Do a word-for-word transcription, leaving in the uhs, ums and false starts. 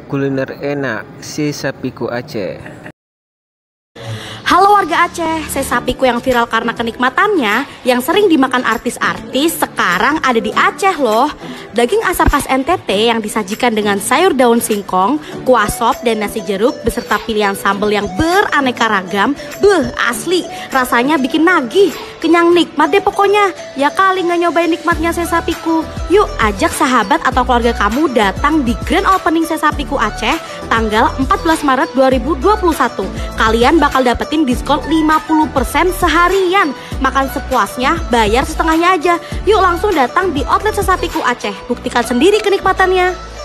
kuliner enak Sesapiku Aceh. Halo warga Aceh, sesapiku yang viral karena kenikmatannya yang sering dimakan artis-artis sekarang ada di Aceh loh. Daging asap khas N T T yang disajikan dengan sayur daun singkong, kuah sop dan nasi jeruk beserta pilihan sambal yang beraneka ragam. Beuh, asli, rasanya bikin nagih. Kenyang nikmat deh pokoknya. Ya kali nggak nyobain nikmatnya sesapiku. Yuk ajak sahabat atau keluarga kamu datang di Grand Opening Sesapiku Aceh tanggal empat belas Maret dua ribu dua puluh satu. Kalian bakal dapetin diskon lima puluh persen seharian. Makan sepuasnya, bayar setengahnya aja. Yuk langsung datang di outlet Sesapiku Aceh. Buktikan sendiri kenikmatannya.